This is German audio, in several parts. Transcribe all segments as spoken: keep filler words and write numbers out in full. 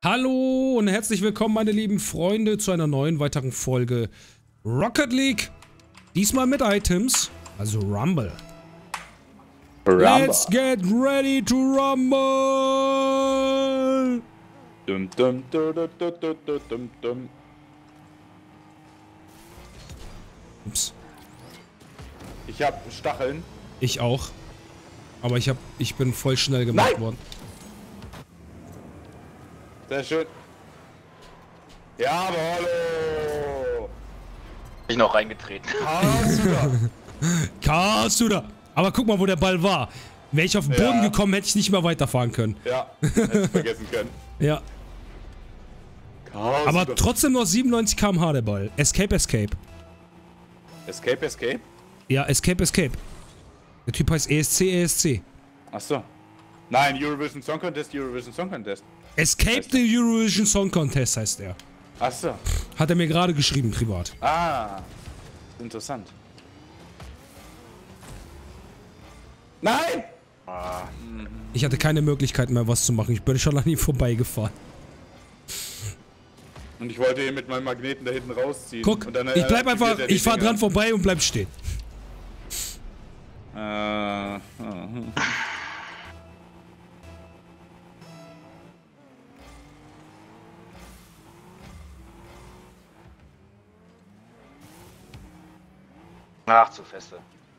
Hallo und herzlich willkommen, meine lieben Freunde, zu einer neuen weiteren Folge Rocket League. Diesmal mit Items, also Rumble. Rumble. Let's get ready to rumble! Dum, dum, dum, dum, dum, dum, dum, dum. Ups. Ich hab Stacheln. Ich auch. Aber ich hab, ich bin voll schnell gemacht Nein! worden. Sehr schön. Ja, aber hallo. Ich noch reingetreten. Kasuda! Aber guck mal, wo der Ball war. Wäre ich auf den Boden Ja. gekommen, hätte ich nicht mehr weiterfahren können. Ja, hätte ich vergessen können. Ja. Chaos. Aber trotzdem noch siebenundneunzig Kilometer pro Stunde der Ball. Escape, Escape. Escape, Escape? Ja, Escape, Escape. Der Typ heißt E S C, E S C. Achso. Nein, Eurovision Song Contest, Eurovision Song Contest. Escape the Eurovision Song Contest heißt er. Achso. Hat er mir gerade geschrieben, privat. Ah. Interessant. Nein! Ah, Ich hatte keine Möglichkeit mehr, was zu machen. Ich bin schon an ihm vorbeigefahren. Und ich wollte ihn mit meinem Magneten da hinten rausziehen. Guck, und dann, ich bleib äh, einfach, aktiviert er ich fahr die dran Dinger. vorbei und bleib stehen. Äh, uh, Ach, zu feste.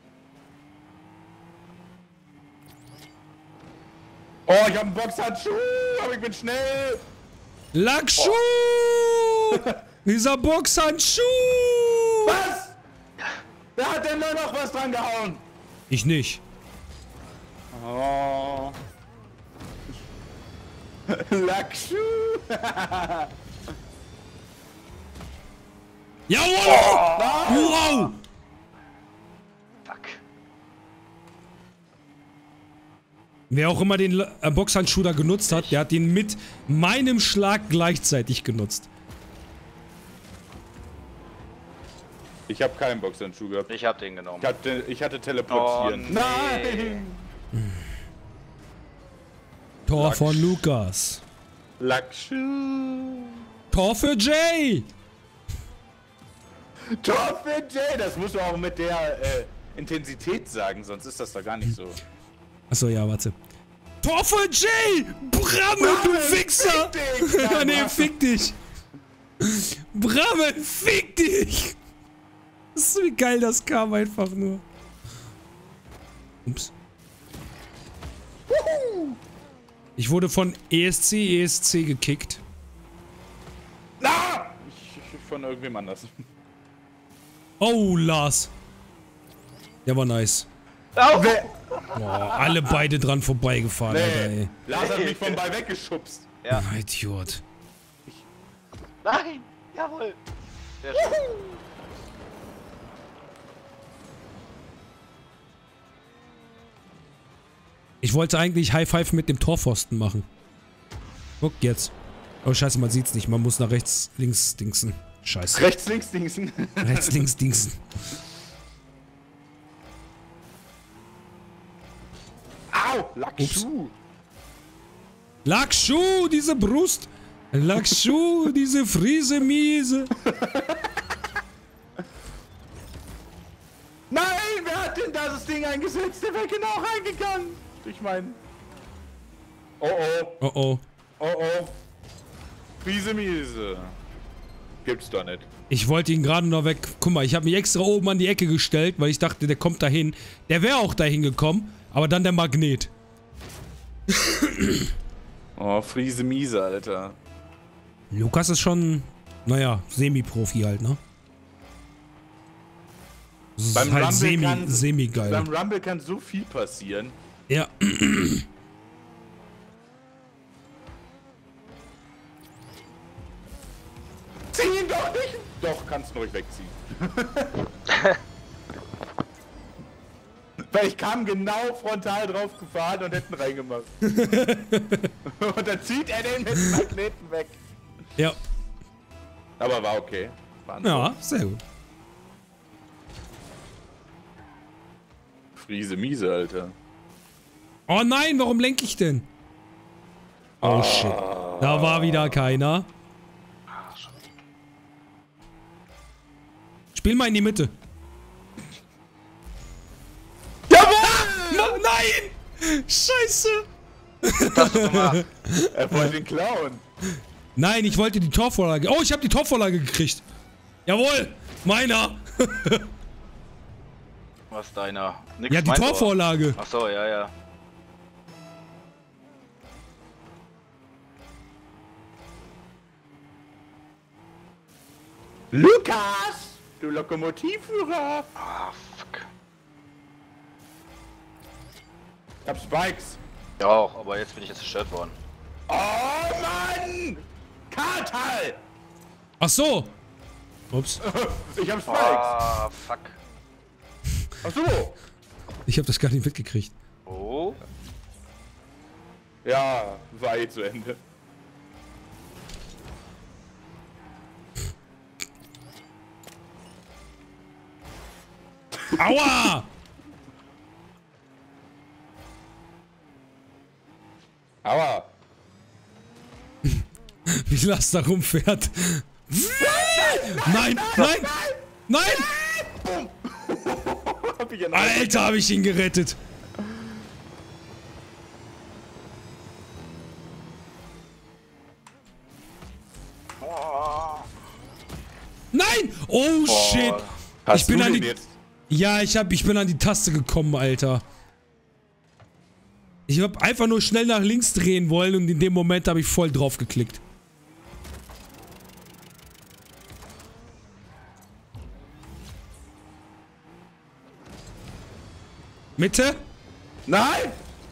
Oh, ich hab einen Boxhandschuh, aber ich bin schnell. Lackschuh! Dieser Boxhandschuh! Was? Wer hat denn da noch was dran gehauen? Ich nicht. Oh. Lackschuh. Jawohl! Wow! Fuck. Wer auch immer den La- äh, Boxhandschuh da genutzt hat, der hat ihn mit meinem Schlag gleichzeitig genutzt. Ich habe keinen Boxhandschuh gehabt. Ich hab den genommen. Ich hatte, ich hatte teleportieren. Oh, nee. Nein! Tor Lacksch- von Lukas. Lackschuh. Tor für Jay! Tor für Jay! Das musst du auch mit der äh, Intensität sagen, sonst ist das da gar nicht so. Achso, ja, warte. Tor für Jay! Brammen, du Wichser! Fick dich, Mann. Nee, fick dich! Brammen, fick dich! Das ist so wie geil, das kam einfach nur. Ups. Ich wurde von E S C, E S C gekickt. Na! Ich, ich von irgendwem anders. Oh, Lars. Der war nice. Au! Boah, alle beide dran vorbeigefahren, Alter, Nee, ey. Lars hat mich vom Ball weggeschubst. Ja. Idiot. Nein! Jawohl! Sehr schön. Ich wollte eigentlich High Five mit dem Torpfosten machen. Guck jetzt. Oh, scheiße, man sieht's nicht. Man muss nach rechts, links dingsen. Scheiße. Rechts, links, dingsen. Rechts, links dingsen. Au! Lackschuh! Lackschuh, diese Brust. Lackschuh, diese Friese miese. Nein! Wer hat denn das Ding eingesetzt? Der wäre genau reingegangen! Ich mein. Oh oh. Oh oh. Oh oh. Miese miese. Gibt's doch nicht. Ich wollte ihn gerade noch weg. Guck mal, ich habe mich extra oben an die Ecke gestellt, weil ich dachte, der kommt dahin. Der wäre auch dahin gekommen, aber dann der Magnet. Oh, Friese miese, Alter. Lukas ist schon, naja, Semi-Profi halt, ne? Das ist Beim halt Rumble semi, kann- semi geil. Beim Rumble kann so viel passieren. Ja. Zieh ihn doch nicht! Doch, kannst du ruhig wegziehen. Weil ich kam genau frontal drauf gefahren und hätten reingemacht. Und dann zieht er den mit dem Magneten weg. Ja. Aber war okay. War ein Ja, sehr gut. Friese miese, Alter. Oh nein, warum lenke ich denn? Oh shit. Da war wieder keiner. Ah, schon. Spiel mal in die Mitte. Jawohl! Nein! Scheiße! Was hast du gemacht? Er wollte ihn klauen. Nein, ich wollte die Torvorlage. Oh, ich habe die Torvorlage gekriegt. Jawohl! Meiner! Was deiner? Nix Ja, die mein Tor. Torvorlage. Ach so, ja, ja. Lukas! Du Lokomotivführer! Ah, fuck. Ich hab Spikes. Ja auch, aber jetzt bin ich jetzt zerstört worden. Oh Mann! Kartal! Ach so. Ups. Ich hab Spikes. Ah, fuck. Ach so. Ich habe das gar nicht mitgekriegt. Oh. Ja, war eh zu Ende. Aua! Aua. Wie Lars da rumfährt. Nein, nein, nein! Hab ich ja noch Alter, habe ich ihn gerettet. Nein! Oh shit! Hast Ich bin du an den die- jetzt? Ja, ich hab, ich bin an die Taste gekommen, Alter. Ich hab einfach nur schnell nach links drehen wollen und in dem Moment habe ich voll drauf geklickt. Mitte? Nein!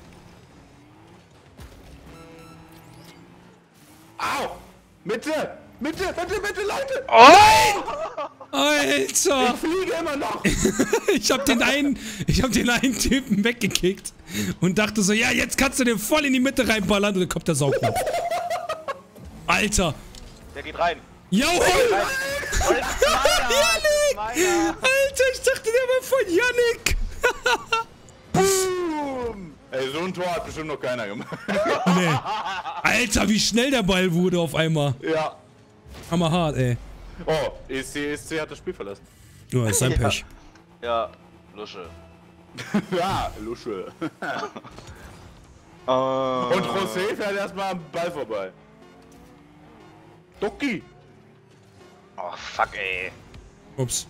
Au! Mitte! Mitte! Mitte! Mitte, Leute! Alter! Ich fliege immer noch! Ich hab den einen, ich hab den einen Typen weggekickt und dachte so, ja, jetzt kannst du den voll in die Mitte reinballern und dann kommt der Saugnapf. Alter! Der geht rein. Jawohl! Janik! Meiner! Alter, ich dachte, der war von Yannick! Boom! Ey, so ein Tor hat bestimmt noch keiner gemacht. Nee. Alter, wie schnell der Ball wurde auf einmal. Ja. Hammerhart, ey. Oh, E S C, E S C hat das Spiel verlassen. Ja, ist sein Pech. Ja, Lusche. Ja, Lusche. Äh, Und José fährt erstmal am Ball vorbei. Doki! Oh, fuck, ey. Ups.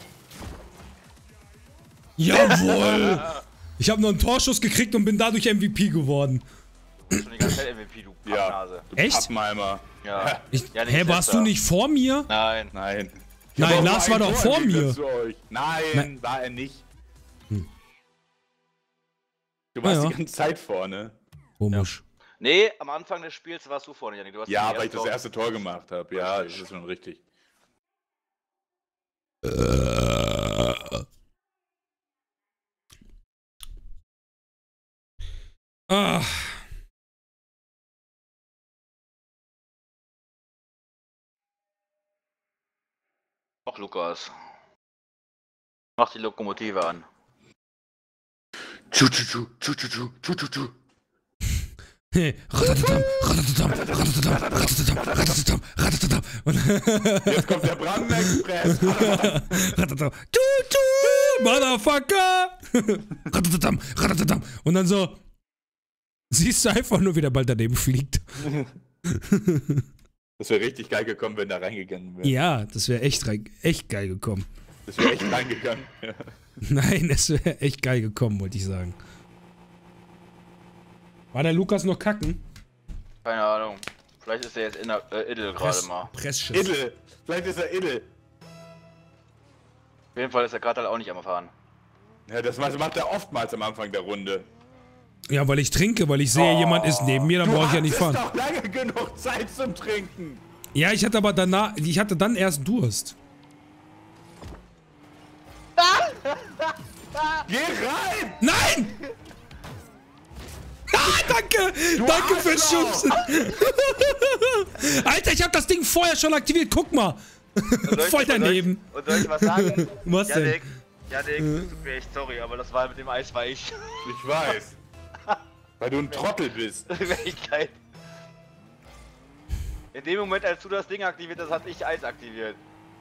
Jawohl! Ich habe noch einen Torschuss gekriegt und bin dadurch M V P geworden. Du bist schon die ganze Zeit M V P, du Ja. Pappnase. Du Echt? Pappenheimer. Ja. Ich, Ja, nicht hä, warst letzter. du nicht vor mir? Nein. Nein. Ich Nein, hab auch Lars nur war ein doch Tor vor im mir. Gegensatz zu euch. Nein, Nein. war er nicht. Du warst Ja, ja. die ganze Zeit vorne. Komisch. Nee, am Anfang des Spiels warst du vorne, Janik. Du hast Ja, die weil ich das Tor- erste Tor gemacht habe. Ja, das Richtig. ist schon richtig. Ah. Ach, Lukas. Mach die Lokomotive an. Tschu, tschu, tschu, tschu, tschu, tschu, tschu, tschu. Hey, ratatatam, ratatatam, ratatatam, ratatatam, ratatatam, ratatatam. Und Jetzt kommt der Brandenexpress. ratatatam. Tu, tu, Motherfucker! Ratatatam, ratatatam. Und dann so siehst du einfach nur, wie der Ball daneben fliegt. Das wäre richtig geil gekommen, wenn da reingegangen wäre. Ja, das wäre echt, rein- echt geil gekommen. Das wäre echt reingegangen. Ja. Nein, es wäre echt geil gekommen, wollte ich sagen. War der Lukas noch kacken? Keine Ahnung. Vielleicht ist er jetzt in der äh, Idyll gerade Press, mal. Pressschiss. Idel. Vielleicht ist er Idel. Auf jeden Fall ist er gerade halt auch nicht am Fahren. Ja, das macht er oftmals am Anfang der Runde. Ja, weil ich trinke, weil ich sehe, jemand ist neben mir, dann Du brauche ich ja nicht hattest fahren. doch lange genug Zeit zum Trinken. Ja, ich hatte aber danach, ich hatte dann erst Durst. Geh rein! Nein! Ah, danke! danke fürs Arschloch! Schubsen! Alter, ich hab das Ding vorher schon aktiviert, guck mal! Und soll ich- Voll daneben. Und soll ich was sagen? Was denn? Janik, Janik, tut mir echt sorry, aber das war mit dem Eis war ich. Ich weiß. Weil du ein Trottel bist. Wirklichkeit. In dem Moment, als du das Ding aktiviert hast, hatte ich Eis aktiviert.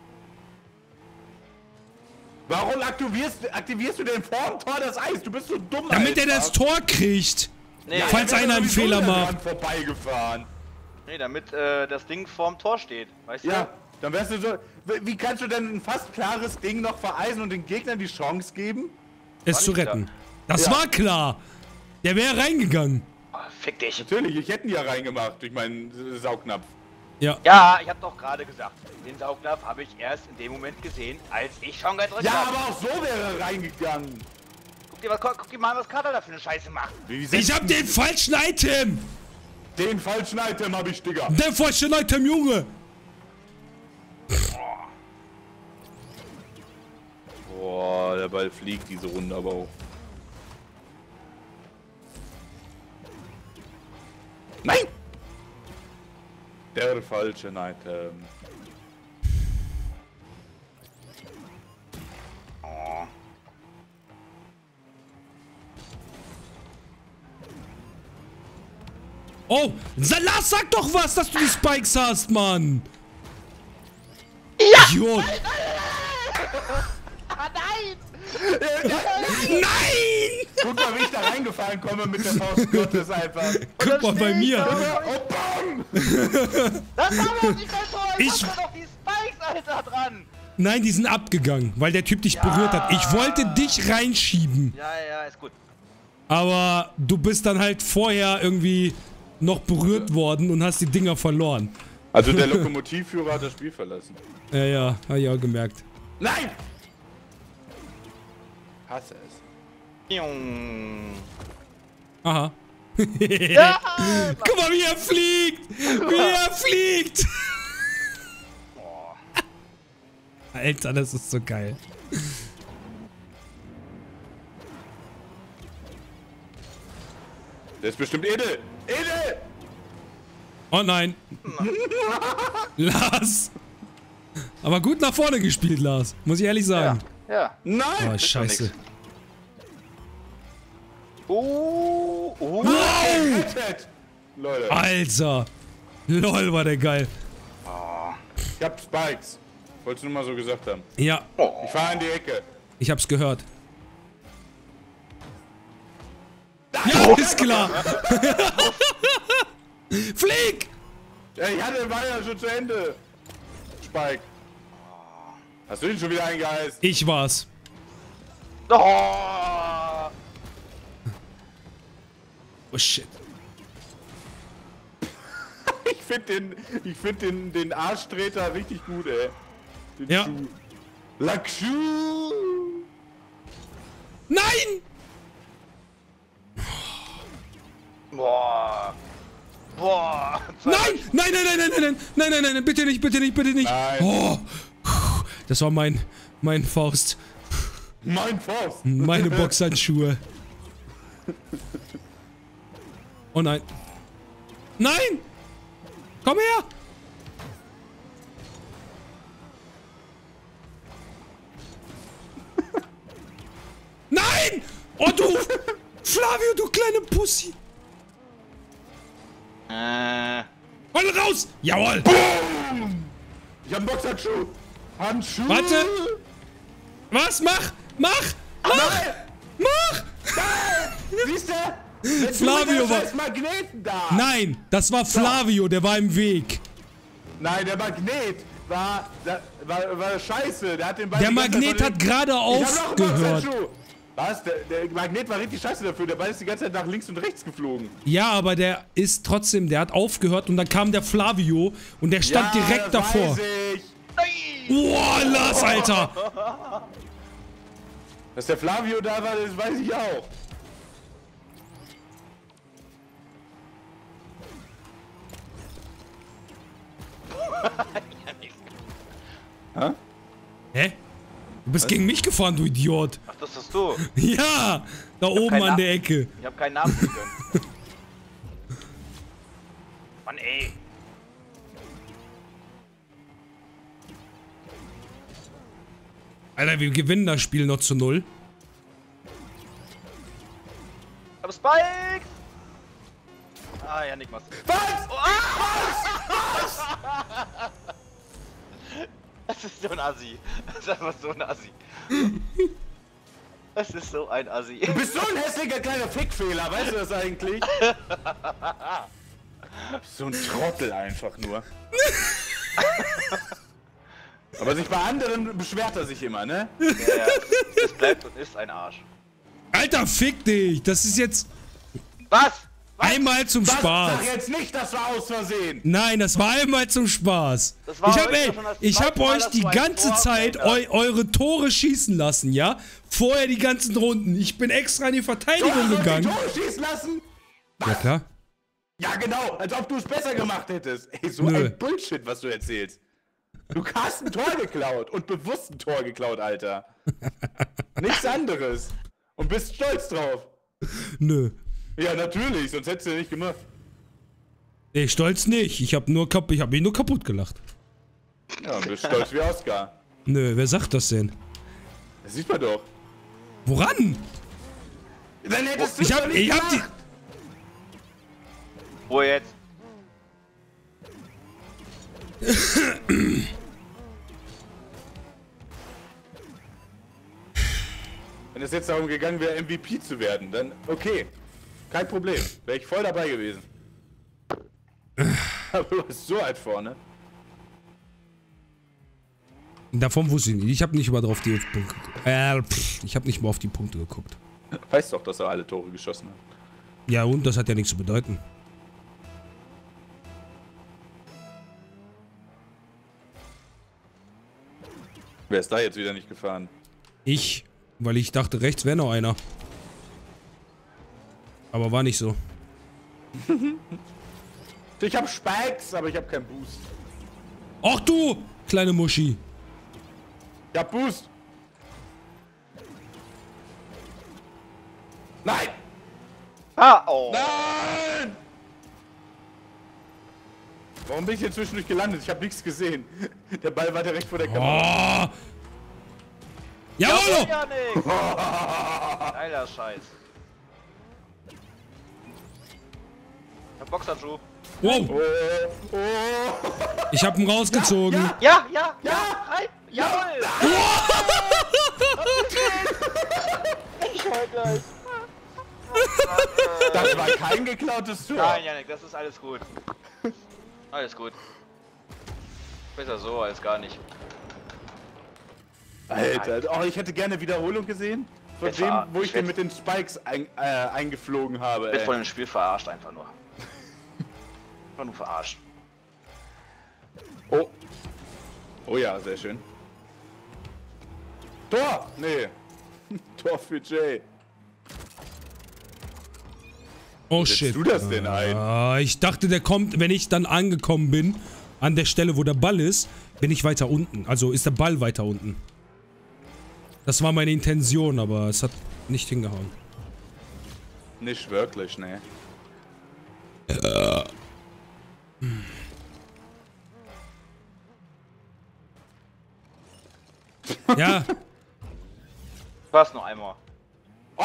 Warum aktivierst, aktivierst du denn vorm Tor das Eis? Du bist so dumm, Damit Alter. er das Tor kriegt. Nee, Falls Der einer einen sowieso Fehler daran macht. nee vorbeigefahren. damit äh, das Ding vorm Tor steht. Weißt Ja, du? dann wärst du so. Wie kannst du denn ein fast klares Ding noch vereisen und den Gegnern die Chance geben? Es War zu nicht retten. Das Ja. war klar. Der wäre reingegangen. Oh, fick dich. Natürlich, ich hätte ihn ja reingemacht durch meinen äh, Saugnapf. Ja. Ja, ich hab doch gerade gesagt, den Saugnapf habe ich erst in dem Moment gesehen, als ich schon gedrückt Ja, habe. aber auch so wäre er reingegangen. Guck dir, was, guck dir mal, was Kater da für eine Scheiße macht. Wie Ich hab den falschen Item. Den falschen Item hab ich, Digga. Der falsche Item, Junge. Boah, der Ball fliegt diese Runde aber auch. Nein! Der falsche Item. Oh. Oh, Salas, sag doch was, dass du die Spikes hast, Mann. Ja! Idiot. Ah, nein! Nein! Guck mal, wie ich da reingefallen komme mit der Faust Gottes einfach. Guck mal bei mir. Oh, bam! Das war doch nicht mein Tor! Ich, Ich- hab da doch die Spikes, Alter, dran! Nein, die sind abgegangen, weil der Typ dich Ja. berührt hat. Ich wollte dich reinschieben, Ja, ja, ist gut. aber du bist dann halt vorher irgendwie noch berührt worden und hast die Dinger verloren. Also der Lokomotivführer hat das Spiel verlassen. Ja, ja, hab ich auch gemerkt. Nein! Hasse es. Piung. Aha. Ja! Guck mal, wie er fliegt! Wie er fliegt! Boah. Alter, das ist so geil. Der ist bestimmt edel. Edel! Oh nein. Lars. Aber gut nach vorne gespielt, Lars. Muss ich ehrlich sagen. Ja. Nein! Oh, scheiße. Oh, oh. Wow! Rettet! Leute, Alter. Lol, war der geil. ich hab Spikes. Wolltest du nur mal so gesagt haben. Ja, Ich fahre in die Ecke. ich hab's gehört. Ja, ist klar. Flieg! Ja, ich hatte den Ball ja schon zu Ende. Spike. Hast du ihn schon wieder eingeheißt? Ich war's. Oh. Oh shit. Ich find den, ich find den, den Arschtreter richtig gut, ey. Den Ja. Schuh. Lackschuh! Nein! Boah. Boah. Nein! Nein, nein, nein, nein, nein, nein, nein, nein, nein, bitte nicht, bitte nicht, bitte nicht. Nein. Oh. Das war mein, mein Faust. Mein Faust! Meine Boxhandschuhe. Oh nein. Nein! Komm her! Nein! Oh du! Flavio, du kleine Pussy! Äh. Hol raus! Jawohl! Ich hab einen Boxhandschuh! Handschuh! Warte. Was? Mach! Mach! Nein! Mach! Siehst du? Wenn Flavio du war- war... Magneten da! Nein, das war Flavio, der war im Weg. Nein, der Magnet war, da, war, war scheiße. Der hat den Ball Der die ganze Zeit Magnet von hat links- gerade Ich hab noch einen aufgehört. Boxhandschuh. Was? Der, der Magnet war richtig scheiße dafür. Der Ball ist die ganze Zeit nach links und rechts geflogen. Ja, aber der ist trotzdem, der hat aufgehört und dann kam der Flavio und der stand ja, direkt das davor. Weiß ich. Nein. Boah, Lars, Alter! Dass der Flavio da war, das weiß ich auch. Hä? Hä? Du bist gegen mich gefahren, du Idiot. Ach, das bist du. Ja, da oben keinen an Namen. der Ecke. Ich hab keinen Namen können. Mann, ey. Alter, wir gewinnen das Spiel noch zu null. Aber Spikes! Ah, ja, Nick, was? Was? Oh, ah! Das ist so ein Assi. Das ist einfach so ein Assi. Das ist so ein Assi. Du bist so ein hässlicher kleiner Fickfehler, weißt du das eigentlich? So ein Trottel einfach nur. Aber sich bei anderen beschwert er sich immer, ne? Ja, ja. Es bleibt und ist ein Arsch. Alter, fick dich! Das ist jetzt Was? Was? einmal zum Das, Spaß. sag jetzt nicht, das war aus Versehen. Nein, das war einmal zum Spaß. Das war Ich hab, heute ey, schon das ich hab zweite Mal, euch dass die du ein ganze Tor Zeit verhindert. eu eure Tore schießen lassen, ja? Vorher die ganzen Runden. Ich bin extra in die Du Verteidigung hast uns die gegangen. Tore schießen lassen? Ja, klar. Ja, genau, als ob du es besser gemacht hättest. Ey, so Nö. ein Bullshit, was du erzählst. Du hast ein Tor geklaut und bewusst ein Tor geklaut, Alter. Nichts anderes. Und bist stolz drauf. Nö. Ja, natürlich, sonst hättest du ja nicht gemacht. Ey, stolz nicht. Ich hab nur kap ich hab mich nur kaputt gelacht. Ja, und bist stolz wie Oscar. Nö, wer sagt das denn? Das sieht man doch. Woran? Dann hättest du Ich es hab, doch nicht ich hab die... gemacht. Wo jetzt? Wenn es jetzt darum gegangen wäre, M V P zu werden, dann okay. Kein Problem. Wäre ich voll dabei gewesen. Aber du bist so weit vorne. Davon wusste ich nicht. Ich hab nicht mal drauf die Punkte geguckt. Äh, pff, ich hab nicht mal auf die Punkte geguckt. Weißt doch, dass er alle Tore geschossen hat. Ja, und das hat ja nichts zu bedeuten. Wer ist da jetzt wieder nicht gefahren? Ich, weil ich dachte, rechts wäre noch einer. Aber war nicht so. Ich hab Spikes, aber ich hab keinen Boost. Ach du, kleine Muschi. Ich hab Boost. Nein! Ah, oh. Nein! Warum bin ich hier zwischendurch gelandet? Ich habe nichts gesehen. Der Ball war direkt vor der Kamera. Oh. Jawohl! Janik! Geiler Scheiß. Der Boxhandschuh. Wow, Oh, oh. ich hab ihn rausgezogen. Ja, Ja, ja, ja, Ja! rein! Jawohl! Ich heul gleich. Das war kein geklautes Tor. Nein, Janik, das ist alles gut. Alles gut. Besser so als gar nicht. Alter, oh, ich hätte gerne Wiederholung gesehen. Von Jetzt dem, ver- wo ich ich den werd- mit den Spikes ein, äh, eingeflogen habe. Wird Ey. von dem Spiel verarscht einfach nur. Einfach nur verarscht. Oh. Oh ja, sehr schön. Tor! Nee. Tor für Jay. Oh setzt shit. du das denn ein? Ah, ich dachte, der kommt, wenn ich dann angekommen bin, an der Stelle, wo der Ball ist, bin ich weiter unten. Also ist der Ball weiter unten. Das war meine Intention, aber es hat nicht hingehauen. Nicht wirklich, ne. Ja, Was noch einmal? Oh!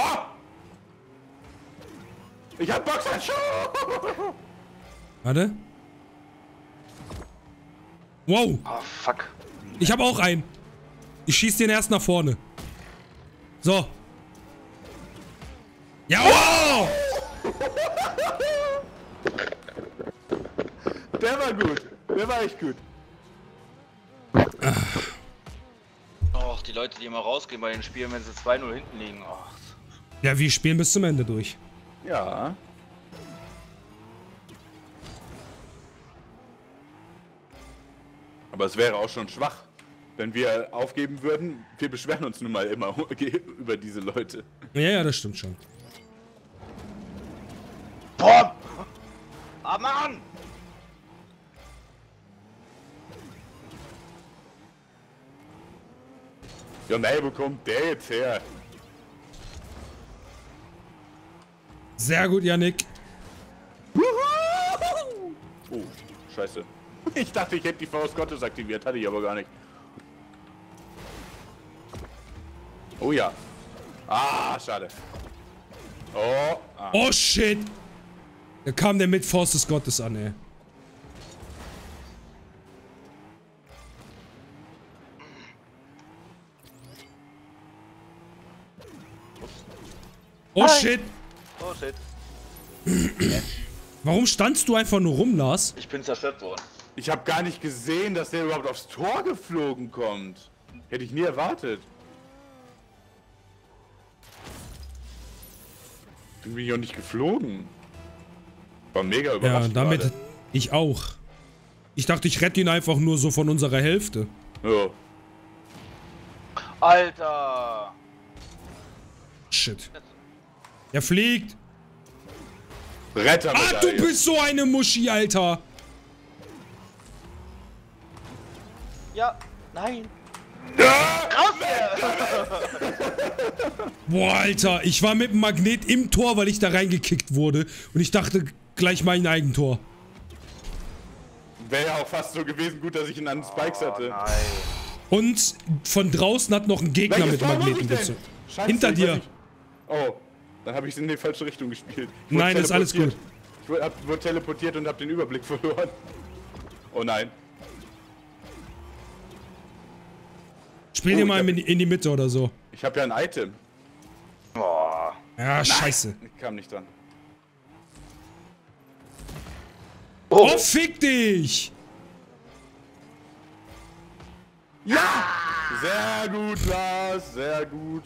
Ich hab Boxhandschuh! warte. Wow, Oh, fuck. ich habe auch einen. Ich schieß den erst nach vorne. So. Ja, wow! Der war gut. Der war echt gut. Och, die Leute, die immer rausgehen bei den Spielen, wenn sie zwei null hinten liegen. Och. Ja, wir spielen bis zum Ende durch. Ja. Aber es wäre auch schon schwach, wenn wir aufgeben würden. Wir beschweren uns nun mal immer über diese Leute. Ja, ja, das stimmt schon. Boah! Ah, Mann! Ja, nein, wo kommt der jetzt her? Sehr gut, Yannick. Oh, scheiße. Ich dachte, ich hätte die Faust Gottes aktiviert, hatte ich aber gar nicht. Oh ja. Ah, schade. Oh, ah. Oh shit! Da kam der mit Faust des Gottes an, ey. Oh Nein. shit. Oh shit. Warum standst du einfach nur rum, Lars? Ich bin zerstört worden. Ich habe gar nicht gesehen, dass der überhaupt aufs Tor geflogen kommt. Hätte ich nie erwartet. Bin ich auch nicht geflogen. War mega überrascht. Ja, damit gerade. ich auch. Ich dachte, ich rette ihn einfach nur so von unserer Hälfte. Ja. Alter. Shit. Er fliegt. Retter. Ah, du bist so eine Muschi, Alter. Ja. Nein. Boah, Alter, ich war mit dem Magnet im Tor, weil ich da reingekickt wurde. Und ich dachte gleich mein Eigentor. Wäre ja auch fast so gewesen, gut, dass ich ihn an den Spikes Oh, hatte. nein. Und von draußen hat noch ein Gegner Welches mit Tor muss Magneten ich denn? gezogen. Scheiße, Hinter ich dir. weiß nicht. Oh, dann habe ich es in die falsche Richtung gespielt. Ich wurde Nein, ist alles teleportiert. gut. Ich wurde, hab, wurde teleportiert und habe den Überblick verloren. Oh nein. Spiel Oh, dir ich mal hab- in die, in die Mitte oder so. Ich habe ja ein Item. Boah. Ja, scheiße. Ich kam nicht dran. Oh. Oh, fick dich! Ja! Sehr gut, Lars, sehr gut.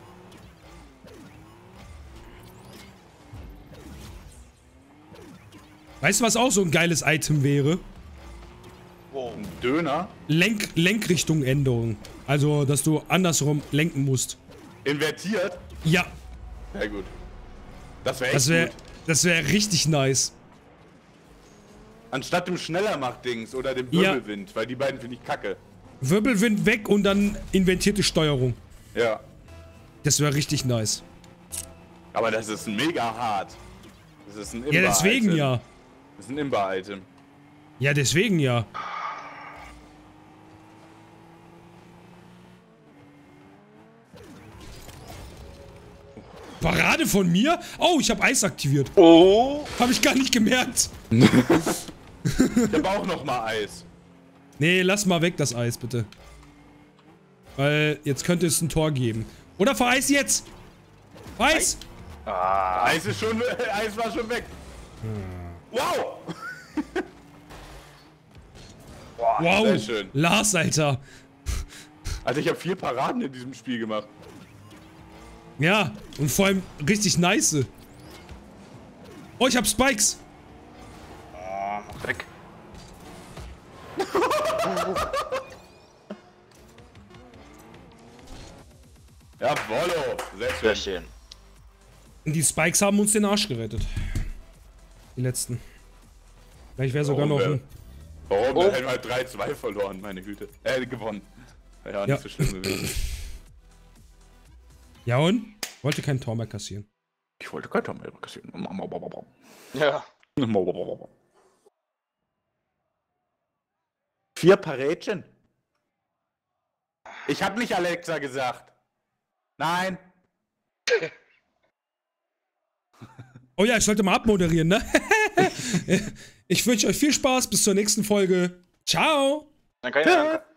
Weißt du, was auch so ein geiles Item wäre? Wow. Ein Döner. Lenk Lenkrichtung-Änderung. Also, dass du andersrum lenken musst. Invertiert. Ja, Sehr gut. Das wäre echt das wäre gut. das wär richtig nice. Anstatt dem Schneller-Macht-Dings oder dem Ja. Wirbelwind, weil die beiden finde ich kacke. Wirbelwind weg und dann inventierte Steuerung. Ja. Das wäre richtig nice. Aber das ist mega hart. Das ist ein Imba-Item. Ja, deswegen ja. Das ist ein Imba-Item. Ja, deswegen ja. Parade von mir? Oh, ich habe Eis aktiviert. Oh. Habe ich gar nicht gemerkt. Ich habe auch noch mal Eis. Nee, lass mal weg das Eis, bitte. Weil jetzt könnte es ein Tor geben. Oder vereis jetzt! Vereis! Ah. Eis ist schon, Eis war schon weg. Wow! Boah. Wow! Sehr schön. Lars, Alter! Also ich habe vier Paraden in diesem Spiel gemacht. Ja, und vor allem richtig nice. Oh, ich hab Spikes! Ah, weg. Jawollo! Sehr schön. Sehr schön. Und die Spikes haben uns den Arsch gerettet. Die letzten. Vielleicht wäre sogar Warum noch wär- ein... Warum? Oh. Dann hätten wir halt drei zwei verloren, meine Güte. Äh, gewonnen. Ja, nicht Ja. so schlimm gewesen. Ja und? Wollte kein Tor mehr kassieren. Ich wollte kein Tor mehr kassieren. Ja. Vier Parätchen? Ich hab nicht Alexa gesagt. Nein. Oh ja, ich sollte mal abmoderieren, ne? Ich wünsche euch viel Spaß, bis zur nächsten Folge. Ciao! Dann kann ich, Ja.